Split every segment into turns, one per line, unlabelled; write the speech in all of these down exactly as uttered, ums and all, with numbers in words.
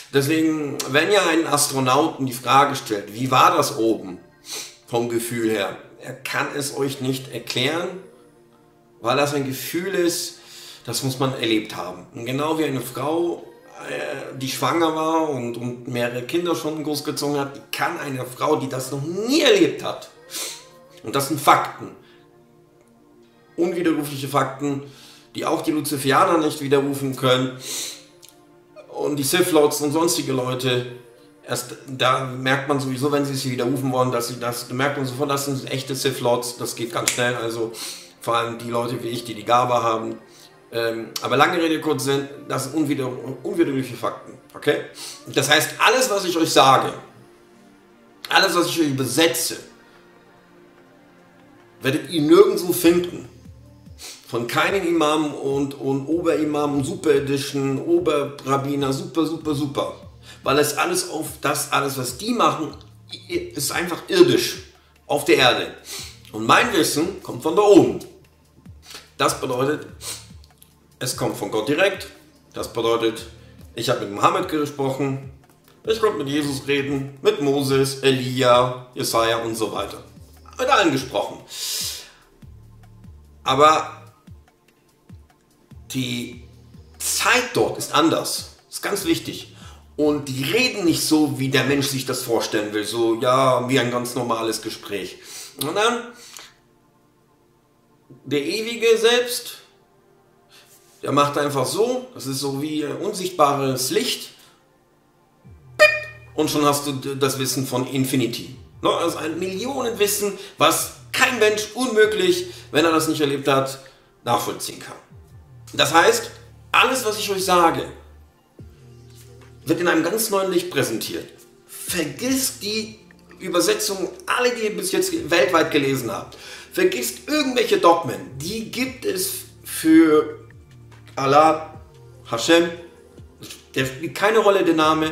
Deswegen, wenn ihr einen Astronauten die Frage stellt, wie war das oben vom Gefühl her, er kann es euch nicht erklären, weil das ein Gefühl ist, das muss man erlebt haben. Und genau wie eine Frau, die schwanger war und, und mehrere Kinder schon großgezogen hat, kann eine Frau, die das noch nie erlebt hat, und das sind Fakten, unwiderrufliche Fakten, die auch die Luzifianer nicht widerrufen können und die Sith Lords und sonstige Leute, erst da merkt man sowieso, wenn sie es widerrufen wollen, dass sie das, da merkt man sofort, das sind echte Sith Lords, das geht ganz schnell, also vor allem die Leute wie ich, die die Gabe haben. Ähm, aber lange Rede, kurz Sinn, das sind unwider, unwiderrufliche Fakten, okay? Das heißt, alles, was ich euch sage, alles, was ich euch übersetze, werdet ihr nirgendwo finden. Von keinem Imam und, und Oberimam, Super Edition, Oberrabbiner, super, super, super. Weil es alles auf das, alles, was die machen, ist einfach irdisch auf der Erde. Und mein Wissen kommt von da oben. Das bedeutet, es kommt von Gott direkt. Das bedeutet, ich habe mit Mohammed gesprochen, ich konnte mit Jesus reden, mit Moses, Elia, Jesaja und so weiter. Mit allen gesprochen. Aber die Zeit dort ist anders. Das ist ganz wichtig. Und die reden nicht so, wie der Mensch sich das vorstellen will. So, ja, wie ein ganz normales Gespräch. Und dann, der Ewige selbst, der macht einfach so, das ist so wie unsichtbares Licht. Und schon hast du das Wissen von Infinity. Also ein Millionenwissen, was kein Mensch unmöglich, wenn er das nicht erlebt hat, nachvollziehen kann. Das heißt, alles, was ich euch sage, wird in einem ganz neuen Licht präsentiert. Vergisst die Übersetzungen, alle, die ihr bis jetzt weltweit gelesen habt. Vergisst irgendwelche Dogmen. Die gibt es für Allah, Hashem. Der spielt keine Rolle, der Name.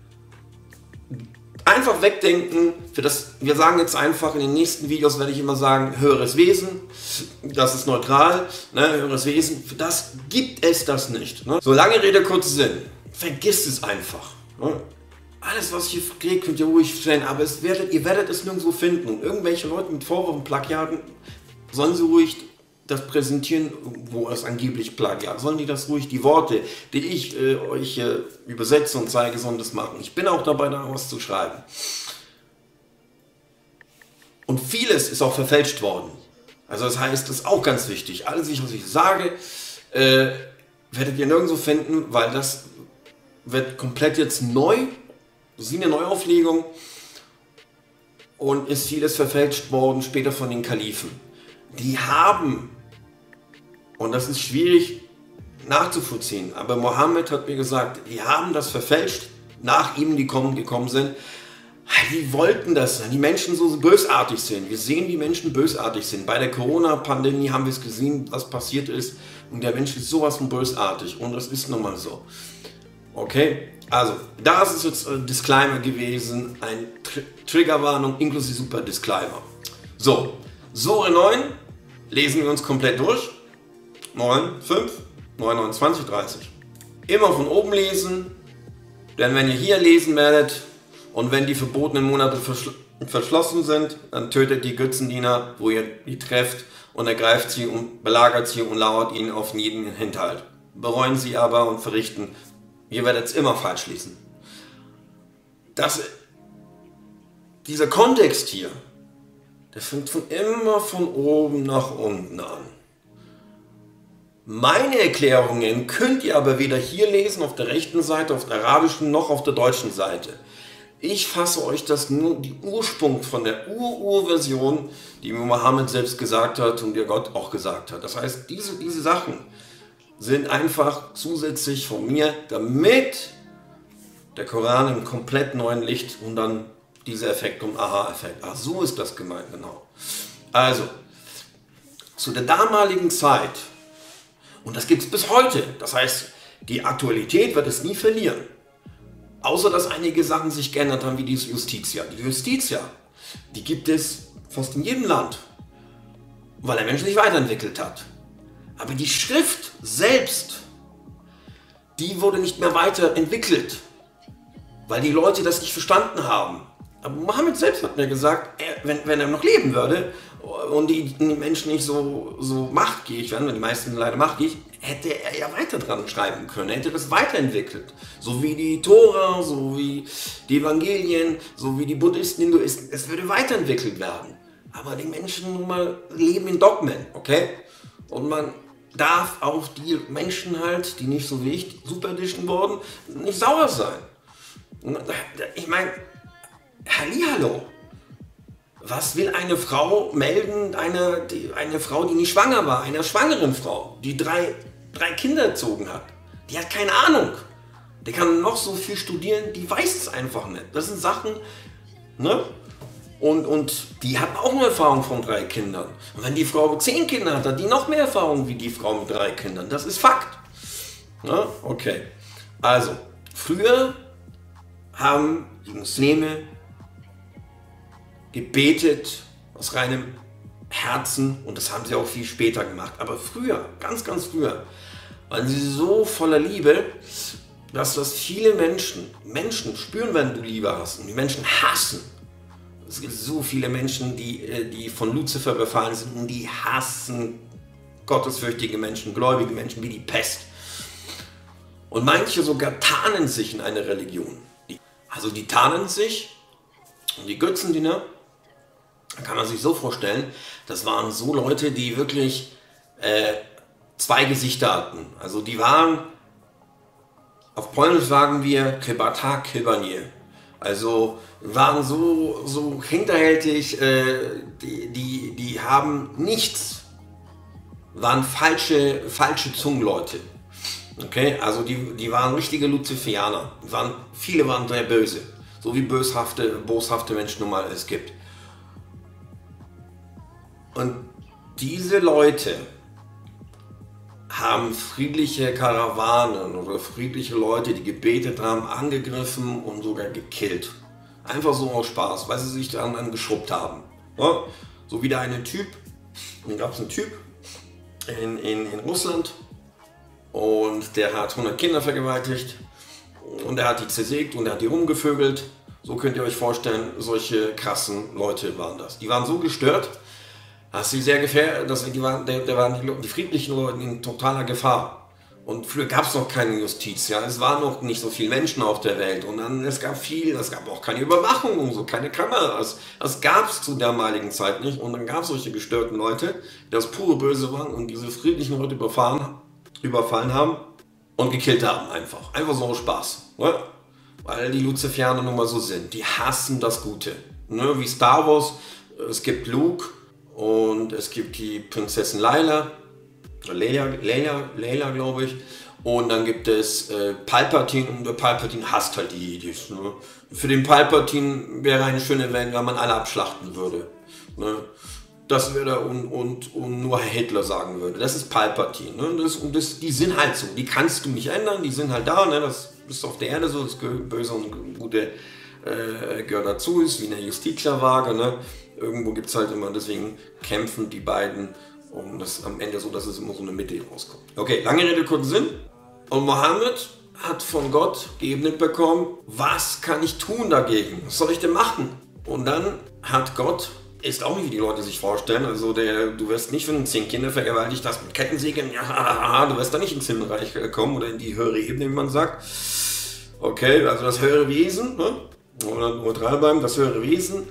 Einfach wegdenken. Für das, wir sagen jetzt einfach, in den nächsten Videos werde ich immer sagen, höheres Wesen. Das ist neutral. Ne, höheres Wesen. Für das gibt es das nicht. Ne? So, lange Rede, kurzer Sinn. Vergisst es einfach. Ne? Alles, was hier kriegt, könnt ihr ruhig stellen, aber es werdet, ihr werdet es nirgendwo finden. Und irgendwelche Leute mit Vorwürfen, Plagiaten, sollen sie ruhig das präsentieren, wo es angeblich Plagiat. Sollen die das ruhig, die Worte, die ich äh, euch äh, übersetze und zeige, sollen das machen. Ich bin auch dabei, da was zu schreiben. Und vieles ist auch verfälscht worden. Also das heißt, das ist auch ganz wichtig. Alles, was ich sage, äh, werdet ihr nirgendwo finden, weil das wird komplett jetzt neu. Das ist eine Neuauflegung und ist vieles verfälscht worden später von den Kalifen. Die haben, und das ist schwierig nachzuvollziehen, aber Mohammed hat mir gesagt, die haben das verfälscht, nach ihm, die kommen, gekommen sind. Die wollten das, die Menschen so bösartig sind. Wir sehen, wie Menschen bösartig sind. Bei der Corona-Pandemie haben wir es gesehen, was passiert ist. Und der Mensch ist sowas von bösartig. Und das ist nun mal so. Okay, also das ist jetzt ein Disclaimer gewesen, ein Tr Triggerwarnung inklusive Super Disclaimer. So, Sure neun lesen wir uns komplett durch. neun, fünf, neun, neun, zwanzig, dreißig. Immer von oben lesen, denn wenn ihr hier lesen werdet und wenn die verbotenen Monate verschl verschlossen sind, dann tötet die Götzendiener, wo ihr die trefft, und ergreift sie und belagert sie und lauert ihnen auf jeden Hinterhalt. Bereuen sie aber und verrichten. Ihr werdet es immer falsch lesen. Das, dieser Kontext hier, der fängt von immer von oben nach unten an. Meine Erklärungen könnt ihr aber weder hier lesen, auf der rechten Seite, auf der arabischen, noch auf der deutschen Seite. Ich fasse euch das nur, die Ursprung von der Ur-Ur-Version, die mir Mohammed selbst gesagt hat und der Gott auch gesagt hat. Das heißt, diese, diese Sachen sind einfach zusätzlich von mir, damit der Koran im komplett neuen Licht und dann dieser Effekt und Aha-Effekt. Ach, so ist das gemeint, genau. Also, zu der damaligen Zeit, und das gibt es bis heute, das heißt, die Aktualität wird es nie verlieren. Außer, dass einige Sachen sich geändert haben, wie die Justitia. Die Justitia, die gibt es fast in jedem Land, weil der Mensch sich weiterentwickelt hat. Aber die Schrift selbst, die wurde nicht mehr weiterentwickelt. weil die Leute das nicht verstanden haben. Aber Mohammed selbst hat mir gesagt, er, wenn, wenn er noch leben würde und die, die Menschen nicht so, so machtgierig wären, die meisten leider machtgierig, hätte er ja weiter dran schreiben können, er hätte das weiterentwickelt. So wie die Tora, so wie die Evangelien, so wie die Buddhisten, Hinduisten, es würde weiterentwickelt werden. Aber die Menschen nun mal leben in Dogmen, okay? Und man darf auf die Menschen halt, die nicht so wie ich Super Edition wurden, nicht sauer sein. Ich meine, Hallihallo. Was will eine Frau melden, eine, die, eine Frau, die nicht schwanger war, einer schwangeren Frau, die drei, drei Kinder erzogen hat? Die hat keine Ahnung. Die kann noch so viel studieren, die weiß es einfach nicht. Das sind Sachen, ne? Und, und die hat auch eine Erfahrung von drei Kindern. Und wenn die Frau zehn Kinder hat, hat die noch mehr Erfahrung wie die Frau mit drei Kindern. Das ist Fakt. Ne? Okay. Also, früher haben die Muslime gebetet aus reinem Herzen und das haben sie auch viel später gemacht. Aber früher, ganz, ganz früher, waren sie so voller Liebe, dass das viele Menschen, Menschen spüren, wenn du Liebe hast und die Menschen hassen. Es gibt so viele Menschen, die, die von Luzifer befallen sind und die hassen gottesfürchtige Menschen, gläubige Menschen wie die Pest. Und manche sogar tarnen sich in eine Religion. Also die tarnen sich und die Götzendiener, da kann man sich so vorstellen, das waren so Leute, die wirklich äh, zwei Gesichter hatten. Also die waren, auf Polnisch sagen wir, Kebata Kebanie. Also waren so, so hinterhältig, äh, die, die, die haben nichts, waren falsche, falsche Zungenleute. Okay, also die, die waren richtige Luziferianer. Waren, viele waren sehr böse, so wie böshafte, boshafte Menschen nun mal es gibt. Und diese Leute haben friedliche Karawanen oder friedliche Leute, die gebetet haben, angegriffen und sogar gekillt. Einfach so aus Spaß, weil sie sich daran dann geschrubbt haben. Ja? So wie der eine Typ, da gab es einen Typ in, in, in Russland und der hat hundert Kinder vergewaltigt und er hat die zersägt und er hat die rumgevögelt. So könnt ihr euch vorstellen, solche krassen Leute waren das. Die waren so gestört, dass sie sehr gefährdet, dass die waren, der, der waren die, die friedlichen Leute in totaler Gefahr. Und früher gab es noch keine Justiz, ja, es waren noch nicht so viele Menschen auf der Welt und dann, es gab viel, es gab auch keine Überwachung und so, keine Kameras. Das gab es zu damaligen Zeit nicht und dann gab es solche gestörten Leute, die das pure Böse waren und diese friedlichen Leute überfahren, überfallen haben und gekillt haben einfach. Einfach so aus Spaß, ne? Weil die Luziferianer nun mal so sind, die hassen das Gute. Ne? Wie Star Wars, es gibt Luke, und es gibt die Prinzessin Leila, Leia, Leia, Leila glaube ich. Und dann gibt es äh, Palpatine und der Palpatine hasst halt die Jedis. Ne? Für den Palpatine wäre eine schöne Welt, wenn man alle abschlachten würde. Ne? Das würde und, und, und nur Hitler sagen würde. Das ist Palpatine. Ne? Das, und das, die sind halt so, die kannst du nicht ändern, die sind halt da. Ne? Das ist auf der Erde so, das Böse und Gute äh, gehört dazu, ist wie eine Justizwaage. Ne? Irgendwo gibt es halt immer, deswegen kämpfen die beiden um das am Ende so, dass es immer so eine Mitte rauskommt. Okay, lange Rede, kurzer Sinn. Und Mohammed hat von Gott geebnet bekommen, was kann ich tun dagegen? Was soll ich denn machen? Und dann hat Gott, ist auch nicht wie die Leute sich vorstellen, also der, du wirst nicht, wenn du zehn Kinder vergewaltigt hast mit Kettensägen, ja, du wirst da nicht ins Himmelreich kommen oder in die höhere Ebene, wie man sagt. Okay, also das höhere Wesen, ne? Oder neutral bleiben, das höhere Wesen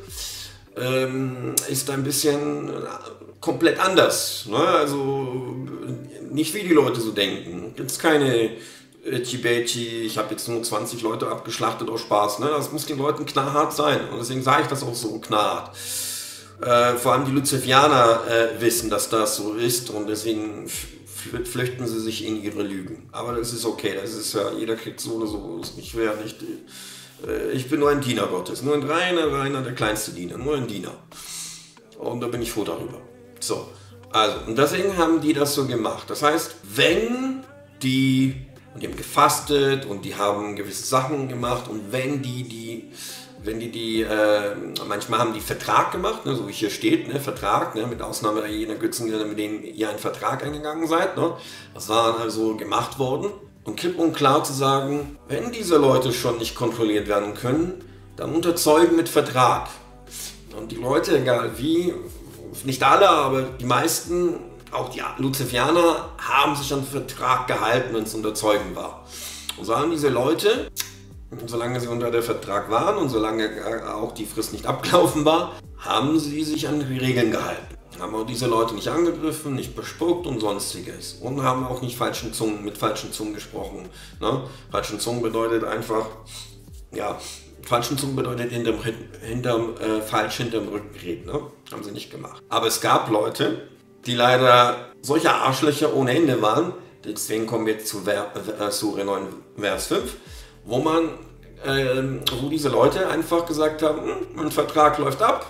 ähm, ist ein bisschen komplett anders. Ne? Also nicht wie die Leute so denken. Gibt es keine Chibechi, ich habe jetzt nur zwanzig Leute abgeschlachtet aus Spaß. Ne? Das muss den Leuten knallhart sein. Und deswegen sage ich das auch so knallhart. Äh, vor allem die Luziferianer äh, wissen, dass das so ist und deswegen flüchten sie sich in ihre Lügen. Aber das ist okay, das ist ja, jeder kriegt so oder so. Ich wäre nicht, äh, ich bin nur ein Diener Gottes, nur ein reiner, reiner, der kleinste Diener, nur ein Diener. Und da bin ich froh darüber. So, also, und deswegen haben die das so gemacht. Das heißt, wenn die, und die haben gefastet und die haben gewisse Sachen gemacht und wenn die, die, wenn die, die, äh, manchmal haben die Vertrag gemacht, ne, so wie hier steht, ne, Vertrag, ne, mit Ausnahme der jener Götzen, mit denen ihr einen Vertrag eingegangen seid, ne, das war also gemacht worden. und klipp und klar zu sagen, wenn diese Leute schon nicht kontrolliert werden können, dann unterzeugen mit Vertrag. Und die Leute, egal wie, nicht alle, aber die meisten, auch die Luziferner, haben sich an den Vertrag gehalten, wenn es unterzeugen war. Und so haben diese Leute, solange sie unter der Vertrag waren und solange auch die Frist nicht abgelaufen war, haben sie sich an die Regeln gehalten. Haben auch diese Leute nicht angegriffen, nicht bespuckt und sonstiges. Und haben auch nicht falschen Zungen, mit falschen Zungen gesprochen. Ne? Falschen Zungen bedeutet einfach, ja, falschen Zungen bedeutet hinterm, hinterm, äh, falsch hinterm Rücken reden. Ne? Haben sie nicht gemacht. Aber es gab Leute, die leider solche Arschlöcher ohne Ende waren. Deswegen kommen wir jetzt zu äh, Sure neun, Vers fünf, wo man, äh, wo diese Leute einfach gesagt haben, hm, mein Vertrag läuft ab.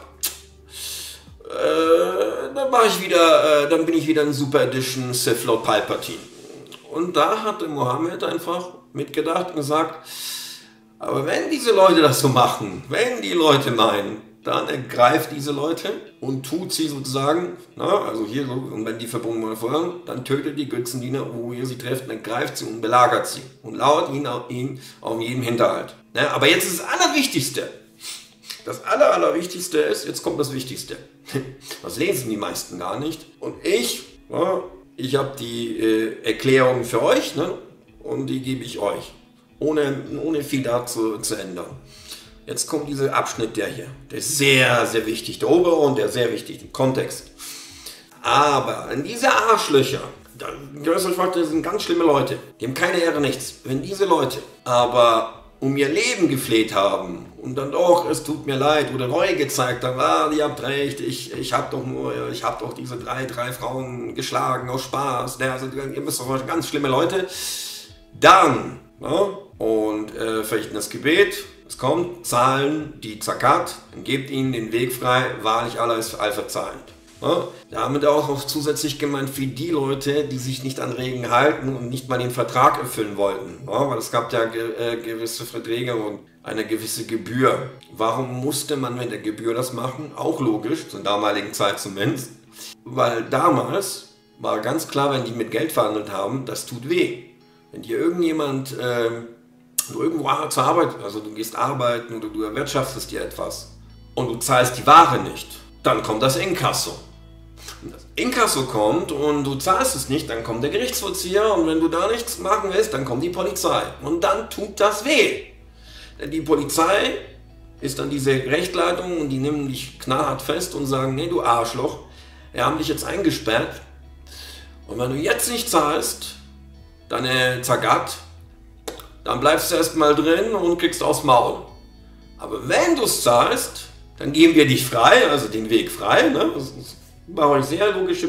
Äh, dann, war ich wieder, äh, dann bin ich wieder in Super Edition Sith Lord Palpatine. Und da hatte Mohammed einfach mitgedacht und gesagt, aber wenn diese Leute das so machen, wenn die Leute meinen, dann ergreift diese Leute und tut sie sozusagen, na, also hier so, und wenn die verbunden wollen feuern, dann tötet die Götzendiener, wo ihr sie trefft, dann greift sie und belagert sie und lauert ihn auf, ihn auf jedem Hinterhalt. Na, aber jetzt ist das Allerwichtigste. Das Aller, Allerwichtigste ist, jetzt kommt das Wichtigste. Das lesen die meisten gar nicht. Und ich, ja, ich habe die äh, Erklärung für euch, ne? Und die gebe ich euch, ohne, ohne viel dazu zu ändern. Jetzt kommt dieser Abschnitt, der hier, der ist sehr, sehr wichtig, der obere und der sehr wichtig, der Kontext. Aber in diese Arschlöcher, das sind ganz schlimme Leute, die haben keine Ehre, nichts. Wenn diese Leute aber um ihr Leben gefleht haben und dann doch, es tut mir leid, oder Reue gezeigt haben, ah, ihr habt recht, ich, ich habe doch nur, ich habe doch diese drei, drei Frauen geschlagen aus Spaß, ne, also ihr müsst doch ganz schlimme Leute, dann, ne, und äh, verrichten das Gebet, es kommt, zahlen die Zakat, und gebt ihnen den Weg frei, wahrlich Allah ist allverzeihend. Ja, damit auch, auch zusätzlich gemeint für die Leute, die sich nicht an Regeln halten und nicht mal den Vertrag erfüllen wollten. Ja, weil es gab ja ge äh, gewisse Verträge und eine gewisse Gebühr. Warum musste man mit der Gebühr das machen? Auch logisch, zur damaligen Zeit zumindest. Weil damals war ganz klar, wenn die mit Geld verhandelt haben, das tut weh. Wenn dir irgendjemand, äh, du irgendwo zur Arbeit, also du gehst arbeiten oder du erwirtschaftest dir etwas und du zahlst die Ware nicht, dann kommt das Inkasso. Wenn das Inkasso kommt und du zahlst es nicht, dann kommt der Gerichtsvollzieher und wenn du da nichts machen willst, dann kommt die Polizei. Und dann tut das weh. Denn die Polizei ist dann diese Rechtleitung und die nehmen dich knallhart fest und sagen, nee, du Arschloch, wir haben dich jetzt eingesperrt und wenn du jetzt nicht zahlst, deine Zagat, dann bleibst du erstmal drin und kriegst aufs Maul. Aber wenn du es zahlst, dann geben wir dich frei, also den Weg frei. Ne? Das war euch sehr logische,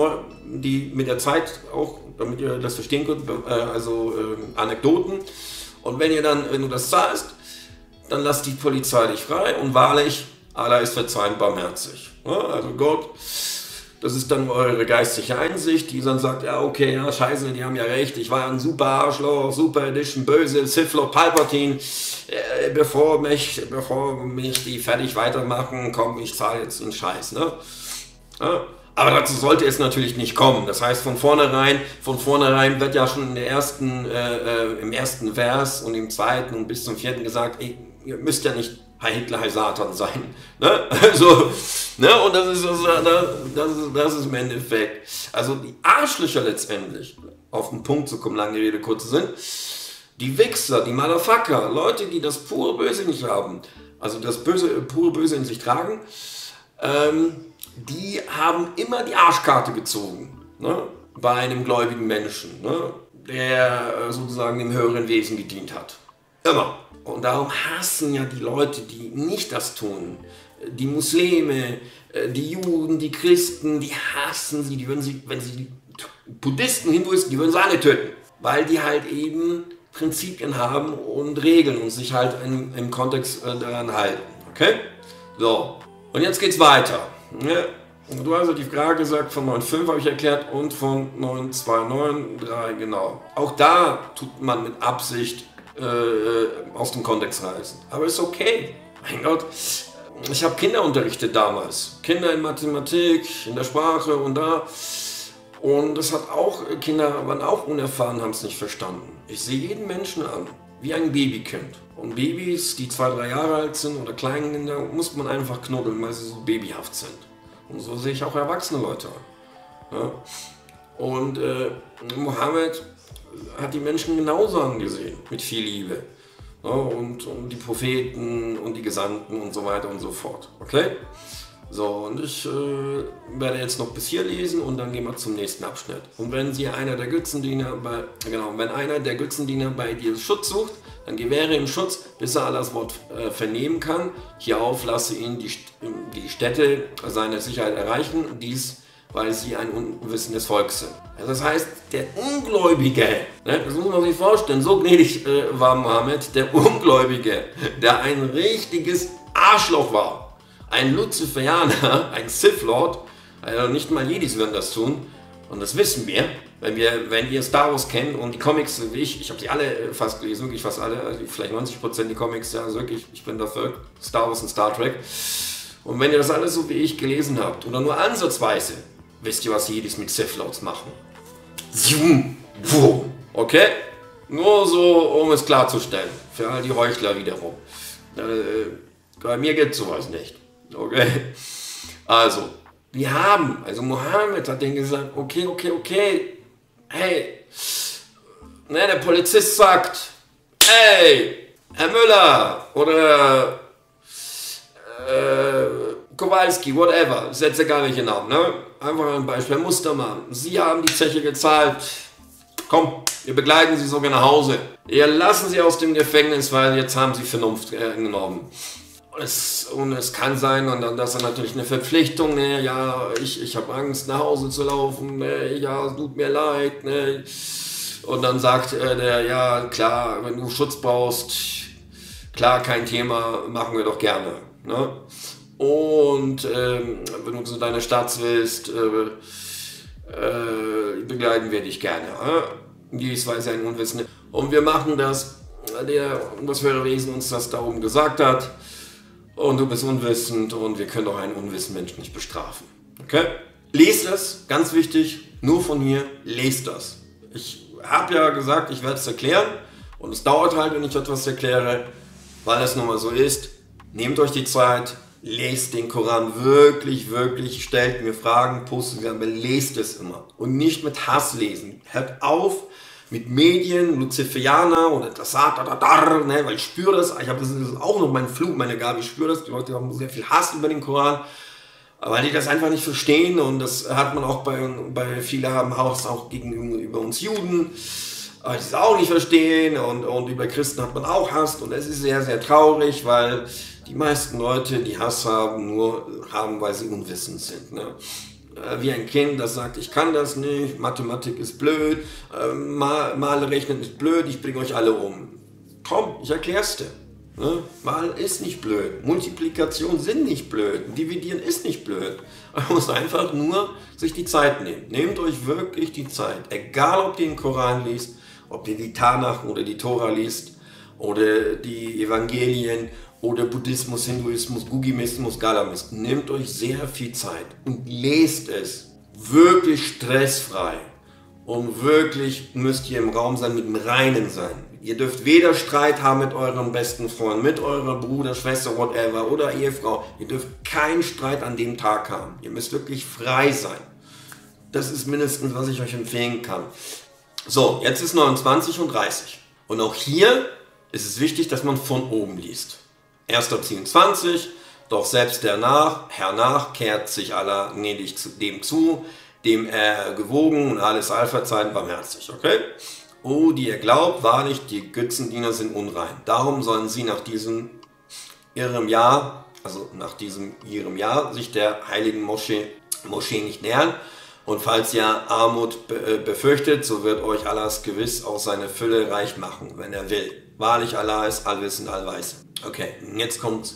die mit der Zeit auch, damit ihr das verstehen könnt, also äh, Anekdoten. Und wenn ihr dann, wenn du das zahlst, dann lasst die Polizei dich frei und wahrlich, Allah ist verzeihend barmherzig. Ja? Also Gott, das ist dann eure geistige Einsicht, die dann sagt, ja okay, ja scheiße, die haben ja recht, ich war ein super Arschloch, Super Edition, böse, Sith Lord Palpatine, äh, bevor, mich, bevor mich die fertig weitermachen, komm, ich zahle jetzt den Scheiß. Ne? Ja? Aber dazu sollte es natürlich nicht kommen. Das heißt, von vornherein, von vornherein wird ja schon in der ersten, äh, äh, im ersten Vers und im zweiten und bis zum vierten gesagt, ey, ihr müsst ja nicht Heil Hitler, Heil Satan sein. Ne? Also, ne? Und das ist, das, ist, das ist im Endeffekt. Also die Arschlöcher letztendlich, auf den Punkt zu kommen, lange Rede, kurze Sinn, die Wichser, die Motherfucker, Leute, die das pure Böse nicht haben, also das Böse, pure Böse in sich tragen, ähm, die haben immer die Arschkarte gezogen, ne? Bei einem gläubigen Menschen, ne? Der sozusagen dem höheren Wesen gedient hat. Immer. Und darum hassen ja die Leute, die nicht das tun. Die Muslime, die Juden, die Christen, die hassen sie, die würden sie, wenn sie Buddhisten, Hinduisten, die würden sie alle töten. Weil die halt eben Prinzipien haben und Regeln und sich halt im, im Kontext daran halten. Okay? So. Und jetzt geht's weiter. Ja. Du hast also die Frage gesagt, von neun Punkt fünf habe ich erklärt und von neun Punkt zwei neun Punkt drei, genau. Auch da tut man mit Absicht äh, aus dem Kontext reißen. Aber ist okay. Mein Gott, ich habe Kinder unterrichtet damals. Kinder in Mathematik, in der Sprache und da. Und das hat auch, Kinder waren auch unerfahren, haben es nicht verstanden. Ich sehe jeden Menschen an, wie ein Babykind. Und Babys, die zwei, drei Jahre alt sind oder Kleinkinder, muss man einfach knuddeln, weil sie so babyhaft sind. Und so sehe ich auch erwachsene Leute an. Ja? Und äh, Mohammed hat die Menschen genauso angesehen, mit viel Liebe. Ja? Und, und die Propheten und die Gesandten und so weiter und so fort. Okay? So, und ich äh, werde jetzt noch bis hier lesen und dann gehen wir zum nächsten Abschnitt. Und wenn Sie einer der Götzendiener bei, genau, wenn einer der Götzendiener bei dir Schutz sucht, dann gewähre ihm Schutz, bis er Allahs Wort äh, vernehmen kann. Hierauf lasse ihn die, die Städte seiner Sicherheit erreichen, dies, weil sie ein unwissendes Volk sind. Also das heißt, der Ungläubige, ne, das muss man sich vorstellen, so gnädig äh, war Mohammed, der Ungläubige, der ein richtiges Arschloch war. Ein Luziferianer, ein Sith Lord, also nicht mal Jedis würden das tun. Und das wissen wir, wenn wir, wenn ihr Star Wars kennt und die Comics wie ich, ich habe sie alle fast gelesen, wirklich fast alle, also vielleicht neunzig Prozent die Comics, ja, also wirklich, ich bin dafür, Star Wars und Star Trek. Und wenn ihr das alles so wie ich gelesen habt, oder nur ansatzweise, wisst ihr, was Jedis mit Sith Lords machen. Okay? Nur so, um es klarzustellen, für all die Heuchler wiederum. Äh, bei mir gibt es sowas nicht. Okay, also, wir haben, also Mohammed hat denen gesagt, okay, okay, okay, hey, ne, der Polizist sagt, hey, Herr Müller oder äh, Kowalski, whatever, ist jetzt egal welche Namen, ne, einfach ein Beispiel, Herr Mustermann, Sie haben die Zeche gezahlt, komm, wir begleiten Sie sogar nach Hause, wir lassen Sie aus dem Gefängnis, weil jetzt haben Sie Vernunft äh, genommen. Es, und es kann sein, und dann das ist natürlich eine Verpflichtung, ne, ja, ich, ich habe Angst nach Hause zu laufen, ne, ja, tut mir leid, ne. Und dann sagt äh, der, ja, klar, wenn du Schutz brauchst, klar, kein Thema, machen wir doch gerne, ne. Und ähm, wenn du zu deiner Stadt willst, äh, äh, begleiten wir dich gerne, äh? Dies weiß ein Unwissender. Und wir machen das, der, das höhere Wesen uns das darum gesagt hat. Und du bist unwissend und wir können doch einen unwissenden Menschen nicht bestrafen. Okay? Lest das, ganz wichtig, nur von hier, lest das. Ich habe ja gesagt, ich werde es erklären und es dauert halt, wenn ich etwas erkläre, weil es nun mal so ist. Nehmt euch die Zeit, lest den Koran wirklich, wirklich, stellt mir Fragen, postet mir, aber lest es immer. Und nicht mit Hass lesen. Hört auf mit Medien, Luziferianer oder das sagt, ne, weil ich spüre das, ich habe das, das ist auch noch mein Flug, meine Gabe, ich spüre das, die Leute haben sehr viel Hass über den Koran, weil die das einfach nicht verstehen und das hat man auch bei, bei vielen haben Hass auch gegenüber uns Juden, die es auch nicht verstehen und, und über Christen hat man auch Hass und es ist sehr, sehr traurig, weil die meisten Leute, die Hass haben, nur haben, weil sie unwissend sind, ne? Wie ein Kind, das sagt, ich kann das nicht, Mathematik ist blöd, äh, Mal, Male rechnen ist blöd, ich bringe euch alle um. Komm, ich erklär's dir. Ne? Mal ist nicht blöd, Multiplikation sind nicht blöd, Dividieren ist nicht blöd. Man muss einfach nur sich die Zeit nehmen. Nehmt euch wirklich die Zeit, egal ob ihr den Koran liest, ob ihr die Tanach oder die Tora liest oder die Evangelien oder Buddhismus, Hinduismus, Gugimismus, Galamismus. Nehmt euch sehr viel Zeit und lest es wirklich stressfrei. Und wirklich müsst ihr im Raum sein, mit dem Reinen sein. Ihr dürft weder Streit haben mit eurem besten Freund, mit eurer Bruder, Schwester, whatever oder Ehefrau. Ihr dürft keinen Streit an dem Tag haben. Ihr müsst wirklich frei sein. Das ist mindestens, was ich euch empfehlen kann. So, jetzt ist neunundzwanzig und dreißig. Und auch hier ist es wichtig, dass man von oben liest. erster ziehenundzwanzig, doch selbst hernach, hernach kehrt sich Allah gnädig dem zu, dem er gewogen und alles allverzeihen barmherzig, okay? O, die ihr glaubt, wahrlich, die Götzendiener sind unrein. Darum sollen sie nach diesem ihrem Jahr, also nach diesem ihrem Jahr, sich der heiligen Moschee, Moschee nicht nähern. Und falls ihr Armut be befürchtet, so wird euch Allahs gewiss auch seine Fülle reich machen, wenn er will. Wahrlich, Allah ist allwissend, allweis. Okay, jetzt kommt.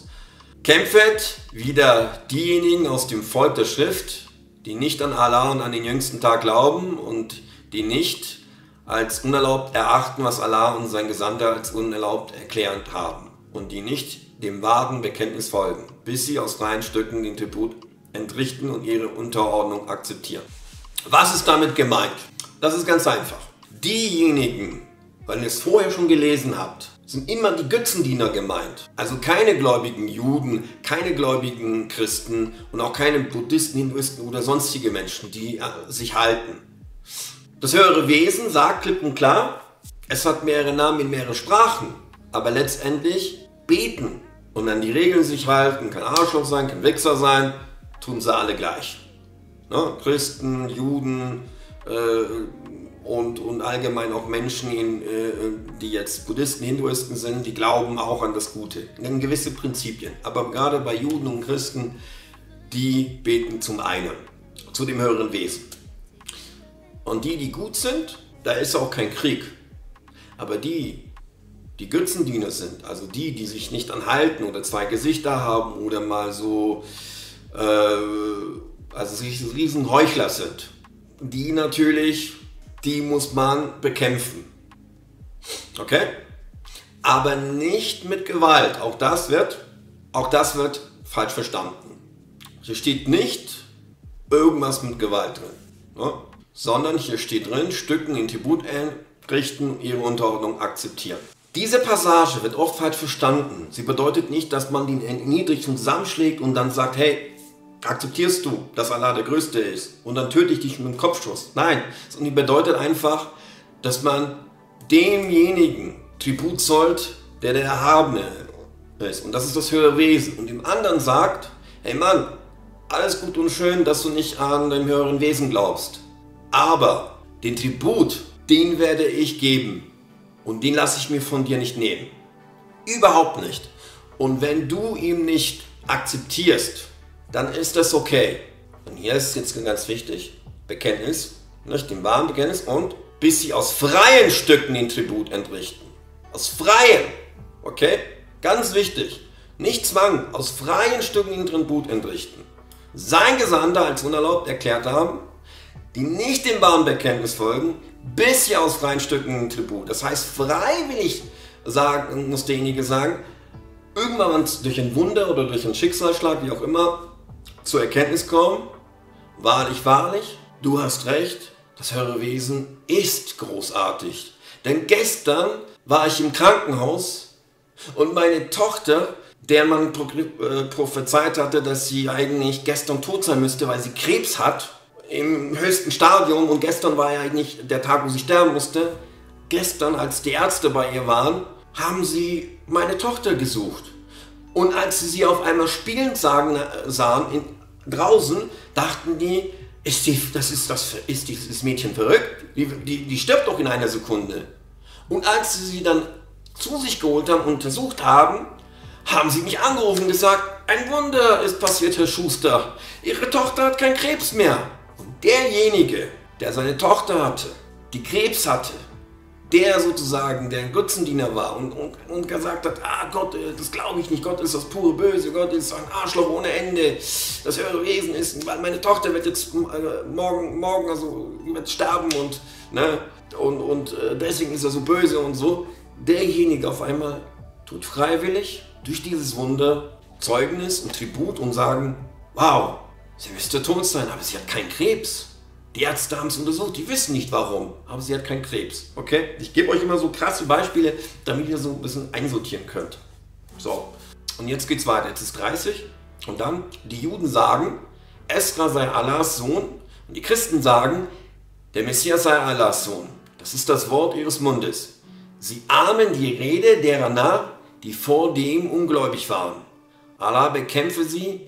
Kämpfet wieder diejenigen aus dem Volk der Schrift, die nicht an Allah und an den jüngsten Tag glauben und die nicht als unerlaubt erachten, was Allah und sein Gesandter als unerlaubt erklärt haben und die nicht dem wahren Bekenntnis folgen, bis sie aus freien Stücken den Tribut entrichten und ihre Unterordnung akzeptieren. Was ist damit gemeint? Das ist ganz einfach. Diejenigen, weil ihr es vorher schon gelesen habt, sind immer die Götzendiener gemeint. Also keine gläubigen Juden, keine gläubigen Christen und auch keine Buddhisten, Hinduisten oder sonstige Menschen, die sich halten. Das höhere Wesen sagt klipp und klar, es hat mehrere Namen in mehrere Sprachen, aber letztendlich beten und an die Regeln sich halten, kann Arschloch sein, kann Wichser sein, tun sie alle gleich. Ne? Christen, Juden, äh, Und, und allgemein auch Menschen, die jetzt Buddhisten, Hinduisten sind, die glauben auch an das Gute, an gewisse Prinzipien. Aber gerade bei Juden und Christen, die beten zum einen, zu dem höheren Wesen. Und die, die gut sind, da ist auch kein Krieg. Aber die, die Götzendiener sind, also die, die sich nicht anhalten oder zwei Gesichter haben oder mal so, äh, also sich so riesen Heuchler sind, die natürlich... die muss man bekämpfen. Okay? Aber nicht mit Gewalt. Auch das wird, auch das wird falsch verstanden. Hier steht nicht irgendwas mit Gewalt drin, ne? Sondern hier steht drin, Stücken in Tribut entrichten, ihre Unterordnung akzeptieren. Diese Passage wird oft falsch verstanden. Sie bedeutet nicht, dass man den erniedrigt und zusammenschlägt und dann sagt, hey, akzeptierst du, dass Allah der Größte ist und dann töte ich dich mit dem Kopfschuss. Nein, sondern die bedeutet einfach, dass man demjenigen Tribut zollt, der der Erhabene ist. Und das ist das höhere Wesen. Und dem anderen sagt, hey Mann, alles gut und schön, dass du nicht an dem höheren Wesen glaubst. Aber den Tribut, den werde ich geben. Und den lasse ich mir von dir nicht nehmen. Überhaupt nicht. Und wenn du ihn nicht akzeptierst, dann ist das okay. Und hier ist jetzt ganz wichtig, Bekenntnis, nicht den wahren Bekenntnis und bis sie aus freien Stücken den Tribut entrichten. Aus freien, okay? Ganz wichtig, nicht Zwang, aus freien Stücken den Tribut entrichten. Sein Gesandter als unerlaubt erklärt haben, die nicht dem wahren Bekenntnis folgen, bis sie aus freien Stücken den Tribut. Das heißt, freiwillig sagen, muss derjenige sagen, irgendwann durch ein Wunder oder durch einen Schicksalsschlag, wie auch immer, zur Erkenntnis kommen, wahrlich, wahrlich, du hast recht, das höhere Wesen ist großartig. Denn gestern war ich im Krankenhaus und meine Tochter, der man prophezeit hatte, dass sie eigentlich gestern tot sein müsste, weil sie Krebs hat, im höchsten Stadium, und gestern war ja eigentlich der Tag, wo sie sterben musste, gestern, als die Ärzte bei ihr waren, haben sie meine Tochter gesucht. Und als sie sie auf einmal spielend sagen, sahen, in, draußen, dachten die, ist, die, das ist, das, ist dieses Mädchen verrückt? Die, die, die stirbt doch in einer Sekunde. Und als sie sie dann zu sich geholt haben und untersucht haben, haben sie mich angerufen und gesagt, ein Wunder ist passiert, Herr Schuster. Ihre Tochter hat keinen Krebs mehr. Und derjenige, der seine Tochter hatte, die Krebs hatte, der sozusagen der Götzendiener war und, und, und gesagt hat, ah Gott, das glaube ich nicht, Gott ist das pure Böse, Gott ist ein Arschloch ohne Ende, das höhere Wesen ist, weil meine Tochter wird jetzt äh, morgen, morgen also wird sterben und, ne, und, und äh, deswegen ist er so böse und so. Derjenige auf einmal tut freiwillig durch dieses Wunder Zeugnis und Tribut und sagen, wow, sie müsste tot sein, aber sie hat keinen Krebs. Die Ärzte haben es untersucht, die wissen nicht warum, aber sie hat keinen Krebs. Okay? Ich gebe euch immer so krasse Beispiele, damit ihr so ein bisschen einsortieren könnt. So, und jetzt geht's weiter. Jetzt ist dreißig und dann, die Juden sagen, Esra sei Allahs Sohn und die Christen sagen, der Messias sei Allahs Sohn. Das ist das Wort ihres Mundes. Sie ahmen die Rede derer nach, die vor dem ungläubig waren. Allah bekämpfe sie,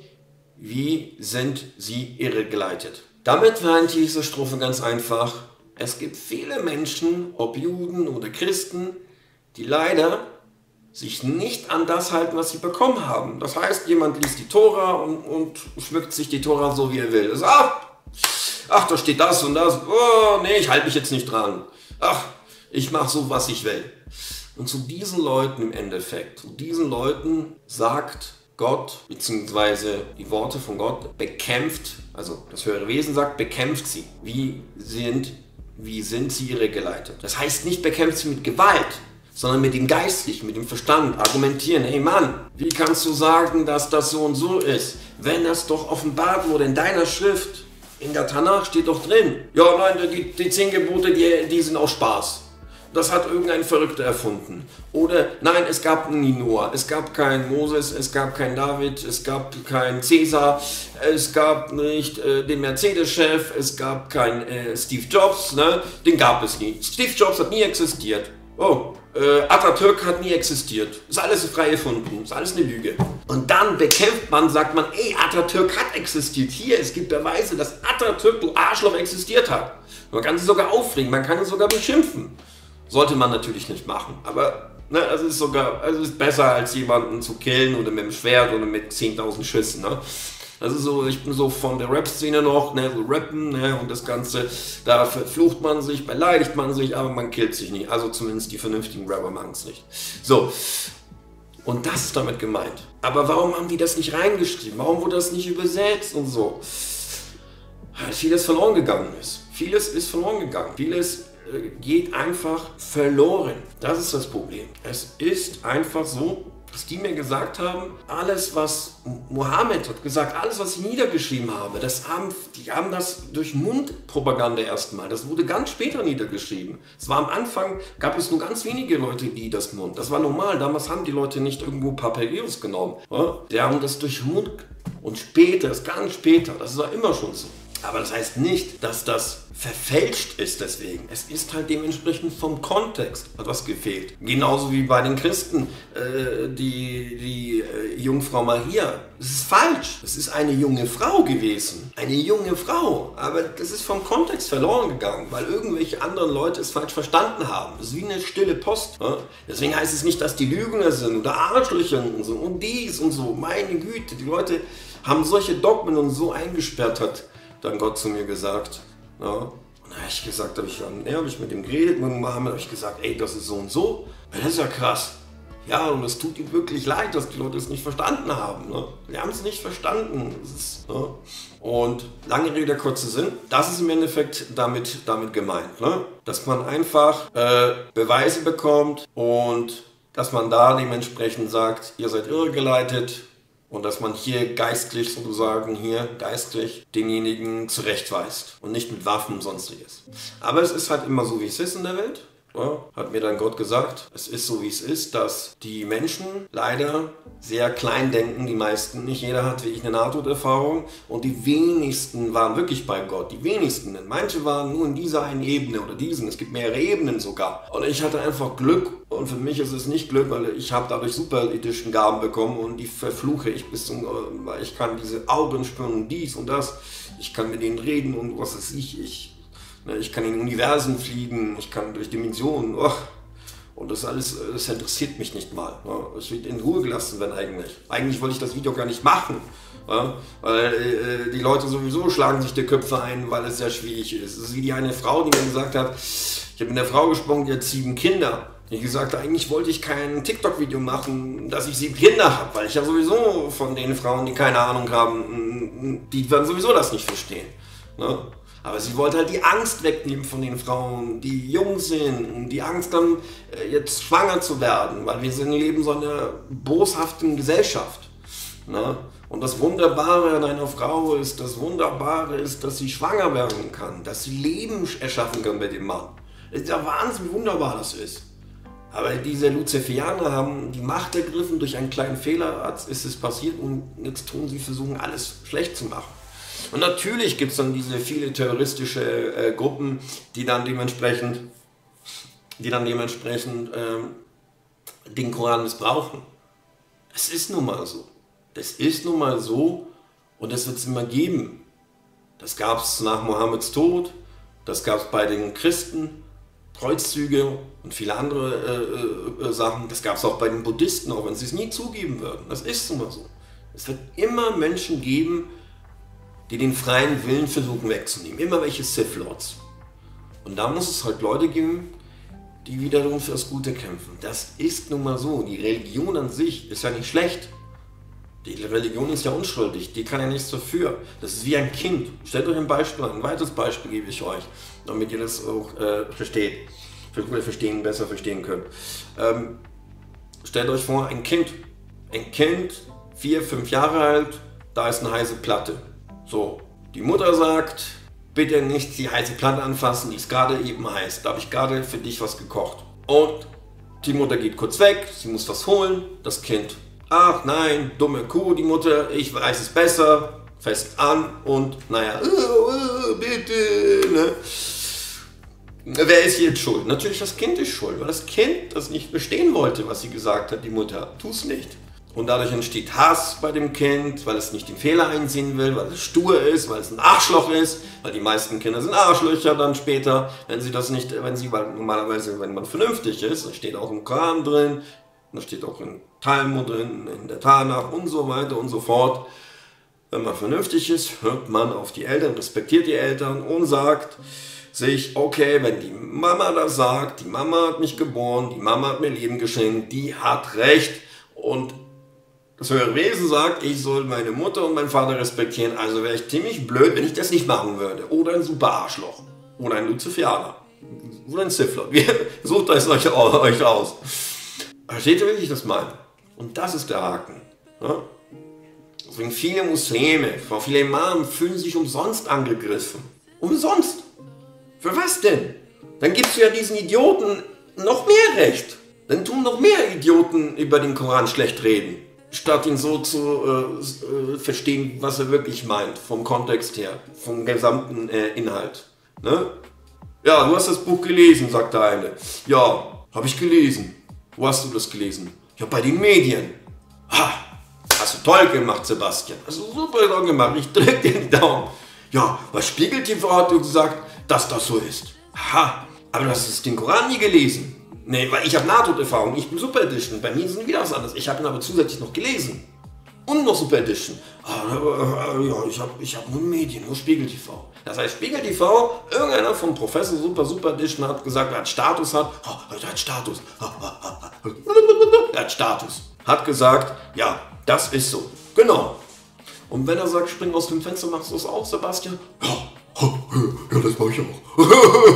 wie sind sie irregeleitet. Damit meint diese Strophe ganz einfach, es gibt viele Menschen, ob Juden oder Christen, die leider sich nicht an das halten, was sie bekommen haben. Das heißt, jemand liest die Tora und, und schmückt sich die Tora so, wie er will. Das, ach, ach, da steht das und das. Oh, nee, ich halte mich jetzt nicht dran. Ach, ich mache so, was ich will. Und zu diesen Leuten im Endeffekt, zu diesen Leuten sagt Gott, beziehungsweise die Worte von Gott, bekämpft, also das höhere Wesen sagt, bekämpft sie. Wie sind, wie sind sie irregeleitet? Das heißt nicht, bekämpft sie mit Gewalt, sondern mit dem Geistlichen, mit dem Verstand, argumentieren. Hey Mann, wie kannst du sagen, dass das so und so ist, wenn das doch offenbart wurde in deiner Schrift? In der Tanach steht doch drin, ja nein, die, die zehn Gebote, die, die sind auch Spaß. Das hat irgendein Verrückter erfunden. Oder nein, es gab nie Noah, es gab keinen Moses, es gab keinen David, es gab keinen Cäsar, es gab nicht äh, den Mercedes-Chef, es gab keinen äh, Steve Jobs, ne? Den gab es nie. Steve Jobs hat nie existiert. Oh, äh, Atatürk hat nie existiert. Ist alles frei erfunden, ist alles eine Lüge. Und dann bekämpft man, sagt man, ey, Atatürk hat existiert. Hier, es gibt Beweise, dass Atatürk, du Arschloch, existiert hat. Man kann sich sogar aufregen, man kann ihn sogar beschimpfen. Sollte man natürlich nicht machen, aber ne, es ist sogar, es ist besser als jemanden zu killen oder mit dem Schwert oder mit zehntausend Schüssen. Ne? Das ist so, ich bin so von der Rap-Szene noch, ne, so rappen, ne, und das Ganze, da verflucht man sich, beleidigt man sich, aber man killt sich nicht. Also zumindest die vernünftigen Rapper machen es nicht. So, und das ist damit gemeint. Aber warum haben die das nicht reingeschrieben? Warum wurde das nicht übersetzt und so? Weil vieles verloren gegangen ist. Vieles ist verloren gegangen. Vieles geht einfach verloren. Das ist das Problem. Es ist einfach so, dass die mir gesagt haben, alles was Mohammed hat gesagt, alles was ich niedergeschrieben habe, das haben, die haben das durch Mundpropaganda erstmal, das wurde ganz später niedergeschrieben. Es war am Anfang, gab es nur ganz wenige Leute, die das Mund, das war normal, damals haben die Leute nicht irgendwo Papyrus genommen. Ja? Die haben das durch Mund und später, das ganz später, das war immer schon so. Aber das heißt nicht, dass das verfälscht ist deswegen. Es ist halt dementsprechend vom Kontext hat was gefehlt. Genauso wie bei den Christen, äh, die, die äh, Jungfrau Maria. Das ist falsch. Es ist eine junge Frau gewesen. Eine junge Frau. Aber das ist vom Kontext verloren gegangen, weil irgendwelche anderen Leute es falsch verstanden haben. Das ist wie eine stille Post. Ja? Deswegen heißt es nicht, dass die Lügner sind oder Arschlöcher und so und dies und so. Meine Güte, die Leute haben solche Dogmen und so eingesperrt hat dann Gott zu mir gesagt. Ja. Und da habe ich gesagt, habe ich, ja, hab ich mit ihm geredet, mit Mohammed, habe ich gesagt, ey, das ist so und so. Das ist ja krass. Ja, und es tut ihm wirklich leid, dass die Leute es nicht verstanden haben. Ne? Die haben es nicht verstanden. Das ist, ne? Und lange Rede, kurzer Sinn, das ist im Endeffekt damit, damit gemeint. Ne? Dass man einfach äh, Beweise bekommt und dass man da dementsprechend sagt, ihr seid irregeleitet. Und dass man hier geistlich sozusagen, hier geistlich denjenigen zurechtweist und nicht mit Waffen und sonstiges. Aber es ist halt immer so, wie es ist in der Welt. Ja, hat mir dann Gott gesagt, es ist so, wie es ist, dass die Menschen leider sehr klein denken, die meisten. Nicht jeder hat wirklich eine Nahtoderfahrung und die wenigsten waren wirklich bei Gott. Die wenigsten, denn manche waren nur in dieser einen Ebene oder diesen. Es gibt mehrere Ebenen sogar. Und ich hatte einfach Glück und für mich ist es nicht Glück, weil ich habe dadurch super Edition Gaben bekommen und die verfluche ich bis zum, weil ich kann diese Augen spüren und dies und das. Ich kann mit denen reden und was weiß ich, ich Ich kann in Universen fliegen, ich kann durch Dimensionen, oh, und das alles, das interessiert mich nicht mal. Es wird in Ruhe gelassen werden eigentlich. Eigentlich wollte ich das Video gar nicht machen, weil äh, die Leute sowieso schlagen sich die Köpfe ein, weil es sehr schwierig ist. Es ist wie die eine Frau, die mir gesagt hat, ich habe mit der Frau gesprochen, die hat sieben Kinder. Ich gesagt habe, eigentlich wollte ich kein TikTok-Video machen, dass ich sieben Kinder habe, weil ich ja sowieso von den Frauen, die keine Ahnung haben, die werden sowieso das nicht verstehen. Ne? Aber sie wollte halt die Angst wegnehmen von den Frauen, die jung sind, und die Angst dann äh, jetzt schwanger zu werden, weil wir sind, leben so in einer boshaften Gesellschaft. Ne? Und das Wunderbare an einer Frau ist, das Wunderbare ist, dass sie schwanger werden kann, dass sie Leben erschaffen kann mit dem Mann. Es ist ja Wahnsinn, wie wunderbar das ist. Aber diese Luziferianer haben die Macht ergriffen, durch einen kleinen Fehler ist es passiert und jetzt tun sie versuchen, alles schlecht zu machen. Und natürlich gibt es dann diese viele terroristische äh, Gruppen, die dann dementsprechend, die dann dementsprechend ähm, den Koran missbrauchen. Das ist nun mal so. Das ist nun mal so und das wird es immer geben. Das gab es nach Mohammeds Tod, das gab es bei den Christen, Kreuzzüge und viele andere äh, äh, Sachen. Das gab es auch bei den Buddhisten, auch wenn sie es nie zugeben würden. Das ist nun mal so. Es wird immer Menschen geben, die den freien Willen versuchen wegzunehmen. Immer welche Sith Lords. Und da muss es halt Leute geben, die wiederum für das Gute kämpfen. Das ist nun mal so. Die Religion an sich ist ja nicht schlecht. Die Religion ist ja unschuldig. Die kann ja nichts dafür. Das ist wie ein Kind. Stellt euch ein Beispiel an. Ein weiteres Beispiel gebe ich euch, damit ihr das auch äh, versteht. Oder verstehen, besser verstehen könnt. Ähm, stellt euch vor, ein Kind. Ein Kind, vier, fünf Jahre alt, da ist eine heiße Platte. So, Die Mutter sagt, bitte nicht die heiße Platte anfassen, die ist gerade eben heiß. Da habe ich gerade für dich was gekocht. Und die Mutter geht kurz weg, sie muss was holen. Das Kind, ach nein, dumme Kuh, die Mutter, ich weiß es besser. Fest an und naja, oh, oh, bitte. Ne? Wer ist jetzt schuld? Natürlich das Kind ist schuld, weil das Kind das nicht verstehen wollte, was sie gesagt hat, die Mutter. Tu es nicht. Und dadurch entsteht Hass bei dem Kind, weil es nicht den Fehler einsehen will, weil es stur ist, weil es ein Arschloch ist, weil die meisten Kinder sind Arschlöcher dann später, wenn sie das nicht, wenn sie, weil normalerweise, wenn man vernünftig ist, da steht auch im Koran drin, da steht auch im Talmud drin, in der Tanach und so weiter und so fort. Wenn man vernünftig ist, hört man auf die Eltern, respektiert die Eltern und sagt sich, okay, wenn die Mama das sagt, die Mama hat mich geboren, die Mama hat mir Leben geschenkt, die hat recht und das höhere Wesen sagt, ich soll meine Mutter und meinen Vater respektieren, also wäre ich ziemlich blöd, wenn ich das nicht machen würde. Oder ein super Arschloch. Oder ein Luciferer. Oder ein Ziffler. Sucht euch euch aus. Versteht ihr, wie ich das meine? Und das ist der Haken. Ja? Deswegen viele Muslime, viele Imame fühlen sich umsonst angegriffen. Umsonst. Für was denn? Dann gibst du ja diesen Idioten noch mehr Recht. Dann tun noch mehr Idioten über den Koran schlecht reden. Statt ihn so zu äh, verstehen, was er wirklich meint, vom Kontext her, vom gesamten äh, Inhalt. Ne? Ja, du hast das Buch gelesen, sagt der eine. Ja, habe ich gelesen. Wo hast du das gelesen? Ja, bei den Medien. Ha, hast du toll gemacht, Sebastian. Hast du super gemacht, ich drück dir die Daumen. Ja, was Spiegel T V hat gesagt, dass das so ist. Ha, aber du hast den Koran nie gelesen. Nee, weil ich habe Nahtoderfahrung, ich bin Super Edition, bei mir sind wieder was anderes. Ich habe ihn aber zusätzlich noch gelesen. Und noch Super Edition. Ah, ja, ich habe ich hab nur Medien, nur Spiegel T V. Das heißt, Spiegel T V, irgendeiner vom Professor Super Super Edition hat gesagt, er hat Status hat. Oh, er hat Status. Er hat Status. Hat gesagt, ja, das ist so. Genau. Und wenn er sagt, spring aus dem Fenster, machst du es auch, Sebastian? Ja, ja, das mache ich auch.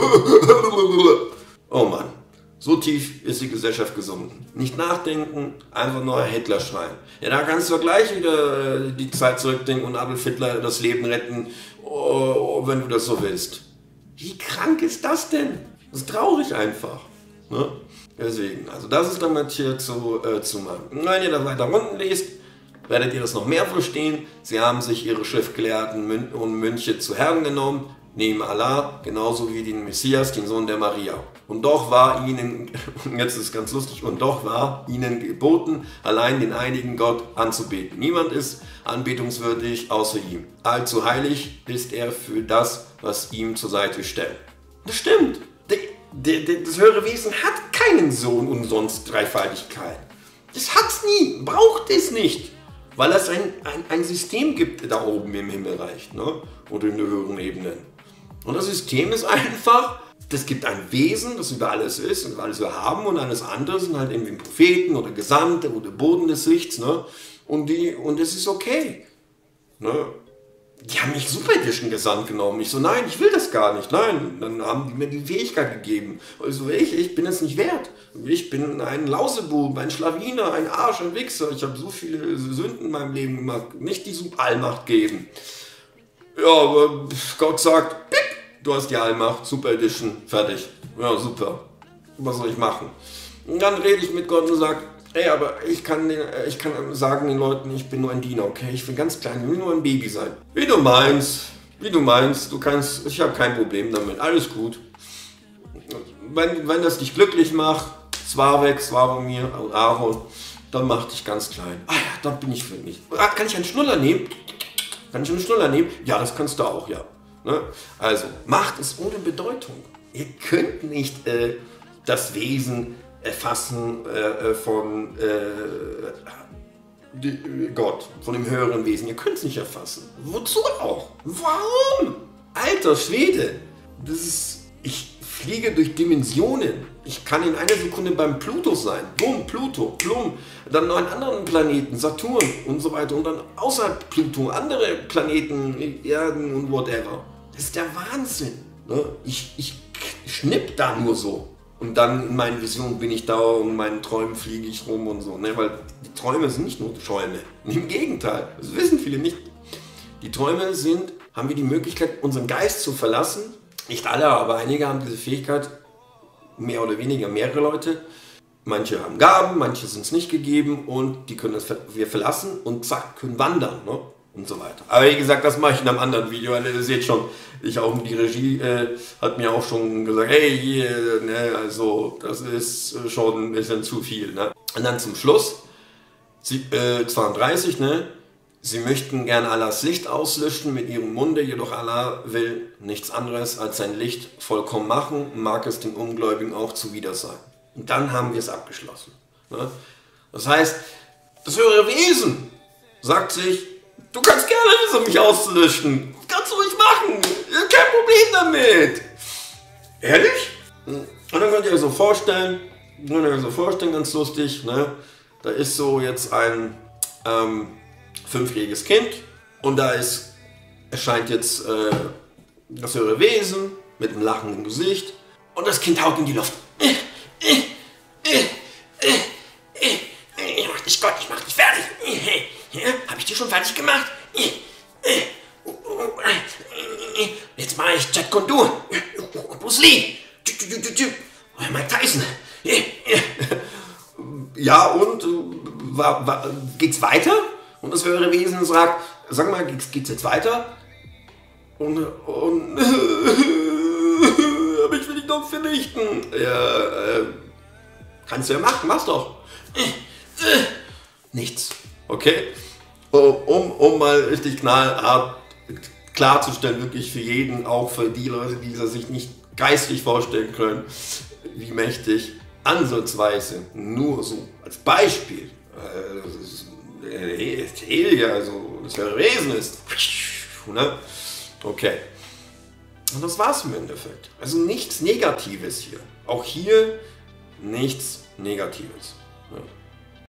Oh Mann. So tief ist die Gesellschaft gesunken. Nicht nachdenken, einfach nur Hitler schreien. Ja, da kannst du gleich wieder äh, die Zeit zurückdenken und Adolf Hitler das Leben retten, oh, wenn du das so willst. Wie krank ist das denn? Das ist traurig einfach. Ne? Deswegen, also das ist damit hier zu, äh, zu machen. Wenn ihr da weiter unten lest, werdet ihr das noch mehr verstehen. Sie haben sich ihre Schriftgelehrten und Mönche zu Herren genommen, neben Allah, genauso wie den Messias, den Sohn der Maria. Und doch war ihnen, jetzt ist es ganz lustig, und doch war ihnen geboten, allein den einigen Gott anzubeten. Niemand ist anbetungswürdig außer ihm. Allzu heilig ist er für das, was ihm zur Seite stellt. Das stimmt. Das höhere Wesen hat keinen Sohn und sonst Dreifaltigkeit. Das hat's nie, braucht es nicht. Weil es ein, ein, ein System gibt da oben im Himmelreich, ne? Oder in den höheren Ebenen. Und das System ist einfach, es gibt ein Wesen, das über alles ist und alles wir haben, und alles andere sind halt irgendwie Propheten oder Gesandte oder Boden des Lichts, ne? Und, die, und es ist okay. Ne? Die haben mich Super Edition gesandt genommen. Ich so, nein, ich will das gar nicht. Nein, dann haben die mir die Fähigkeit gegeben. Also ich, ich bin es nicht wert. Ich bin ein Lausebub, ein Schlawiner, ein Arsch, ein Wichser. Ich habe so viele Sünden in meinem Leben gemacht. Nicht die Allmacht geben. Ja, aber Gott sagt, piep, du hast die Allmacht, Super Edition, fertig. Ja, super. Was soll ich machen? Und dann rede ich mit Gott und sage, ey, aber ich kann, den, ich kann sagen den Leuten, ich bin nur ein Diener, okay? Ich will ganz klein, ich will nur ein Baby sein. Wie du meinst, wie du meinst, du kannst, ich habe kein Problem damit, alles gut. Wenn, wenn das dich glücklich macht, Swarweg, Swaromir, Aaron, dann mach dich ganz klein. Ah ja, dann bin ich für mich. Ah, kann ich einen Schnuller nehmen? Kann ich einen Schnuller nehmen? Ja, das kannst du auch, ja. Ne? Also, Macht ist ohne Bedeutung. Ihr könnt nicht äh, das Wesen erfassen äh, von äh, die, Gott, von dem höheren Wesen. Ihr könnt es nicht erfassen. Wozu auch? Warum? Alter Schwede, das ist, ich fliege durch Dimensionen. Ich kann in einer Sekunde beim Pluto sein. Bumm, Pluto, plum. Dann noch einen anderen Planeten, Saturn und so weiter. Und dann außerhalb Pluto, andere Planeten, Erden und whatever. Das ist der Wahnsinn. Ne? Ich, ich schnipp da nur so. Und dann in meinen Visionen bin ich da und in meinen Träumen fliege ich rum und so. Ne? Weil die Träume sind nicht nur Träume. Im Gegenteil, das wissen viele nicht. Die Träume sind haben wir die Möglichkeit, unseren Geist zu verlassen. Nicht alle, aber einige haben diese Fähigkeit, mehr oder weniger mehrere Leute. Manche haben Gaben, manche sind es nicht gegeben und die können das wir verlassen und zack, können wandern, ne? Und so weiter. Aber wie gesagt, das mache ich in einem anderen Video. Ihr seht schon, ich auch die Regie äh, hat mir auch schon gesagt, hey, hier, ne, also das ist schon ein bisschen zu viel. Ne? Und dann zum Schluss, sie, äh, zweiunddreißig, ne? Sie möchten gern Allahs Licht auslöschen mit ihrem Munde, jedoch Allah will nichts anderes als sein Licht vollkommen machen, mag es den Ungläubigen auch zuwider sein. Und dann haben wir es abgeschlossen. Ne? Das heißt, das höhere Wesen sagt sich, du kannst gerne versuchen, mich auszulöschen. Kannst du ruhig machen. Kein Problem damit. Ehrlich? Und dann könnt ihr euch so vorstellen, könnt ihr euch so vorstellen, ganz lustig, ne? Da ist so jetzt ein ähm, fünfjähriges Kind und da ist, erscheint jetzt äh, das höhere Wesen mit einem lachenden Gesicht und das Kind haut in die Luft. Ich mach dich Gott, ich mach dich fertig. Ja, hab ich dich schon fertig gemacht? Jetzt mache ich Jet Kune, Bruce Lee, Mike Tyson. Ja, und war, war, geht's weiter? Und das höhere Wesen sagt, sag mal, geht's, geht's jetzt weiter? Und, und aber ich will dich doch vernichten. Ja, äh, kannst du ja machen, mach's doch. Nichts. Okay? Um, um mal richtig knallhart klarzustellen, wirklich für jeden, auch für die Leute, die sich nicht geistig vorstellen können, wie mächtig ansatzweise, nur so als Beispiel, äh, das ist, äh, Helia, also das höhere Wesen ist. Ne? Okay. Und das war's im Endeffekt. Also nichts Negatives hier. Auch hier nichts Negatives. Ja.